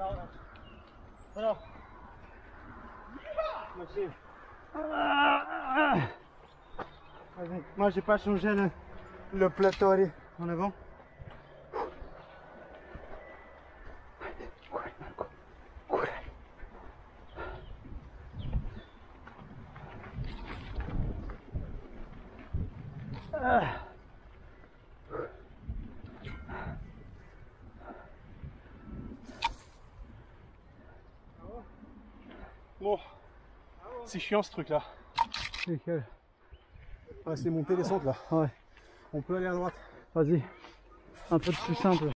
Voilà. Merci. Moi j'ai pas changé le plateau. On est bon? Bon, c'est chiant ce truc là. Nickel. Ah, c'est monter descente là. Ouais. On peut aller à droite. Vas-y. Un peu plus simple.